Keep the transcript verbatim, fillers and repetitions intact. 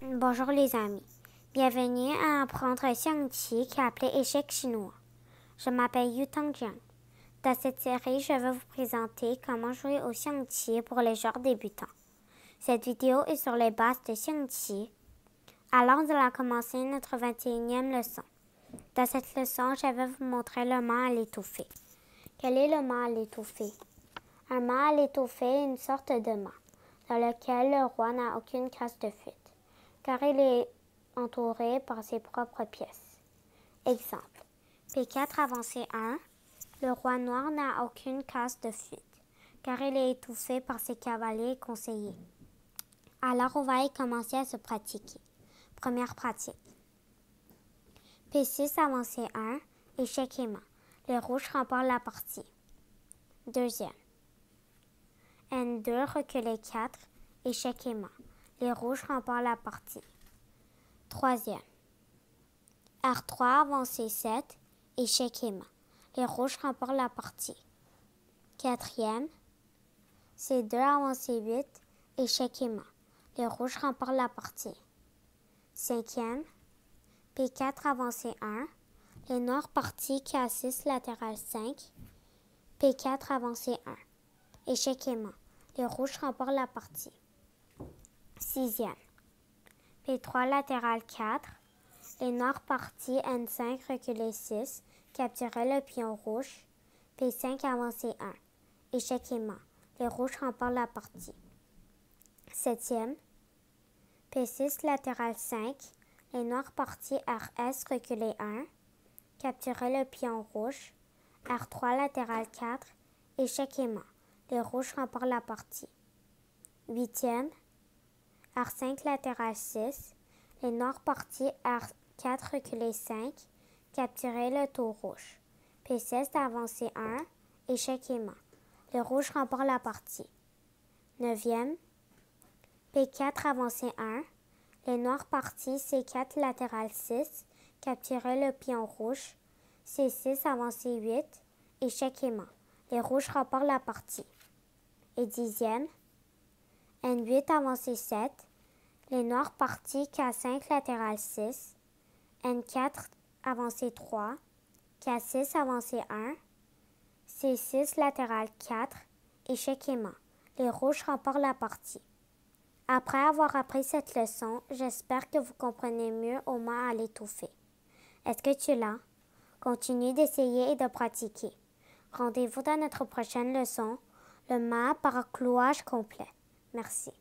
Bonjour les amis, bienvenue à apprendre un xiangqi qui est appelé échec chinois. Je m'appelle Yu Tangjiang. Dans cette série, je vais vous présenter comment jouer au xiangqi pour les joueurs débutants. Cette vidéo est sur les bases de xiangqi. Alors, nous allons commencer notre vingt et unième leçon. Dans cette leçon, je vais vous montrer le mât à l'étouffée. Quel est le mât à l'étouffée? Un mât à l'étouffée est une sorte de mât dans lequel le roi n'a aucune case de fuite, car il est entouré par ses propres pièces. Exemple, P quatre avancé un, le roi noir n'a aucune case de fuite, car il est étouffé par ses cavaliers et conseillers. Alors on va y commencer à se pratiquer. Première pratique. P six avancé un, échec et main. Les rouges remportent la partie. Deuxième. N deux reculé quatre, échec et main. Les rouges remportent la partie. Troisième. R trois avancé sept, échec et main. Les rouges remportent la partie. Quatrième. C deux avancé huit, échec et main. Les rouges remportent la partie. Cinquième. P quatre avancé un. Les noirs partis K six latéral cinq. P quatre avancé un. Échec et main. Les rouges remportent la partie. Sixième. P trois latéral quatre. Les noirs partis N cinq reculé six. Capturer le pion rouge. P cinq avancé un. Échec et main. Les rouges remportent la partie. Septième. P six latéral cinq. Les noirs partis R S reculé un. Capturer le pion rouge. R trois latéral quatre. Échec et main. Les rouges remportent la partie. Huitième. R cinq latéral six. Les noirs partis R quatre reculé cinq. Capturer le tour rouge. P sept avancé un. Échec et main. Les rouges remportent la partie. Neuvième. P quatre avancé un. Les noirs partis C quatre latéral six. Capturer le pion rouge. C six avancé huit. Échec et main. Les rouges remportent la partie. Et dixième. N huit avancé sept. Les noirs partis K cinq latéral six. N quatre avancé trois. K six avancé un. C six latéral quatre. Échec et main. Les rouges remportent la partie. Après avoir appris cette leçon, j'espère que vous comprenez mieux au mât à l'étouffée. Est-ce que tu l'as? Continue d'essayer et de pratiquer. Rendez-vous dans notre prochaine leçon, le mât par clouage complet. Merci.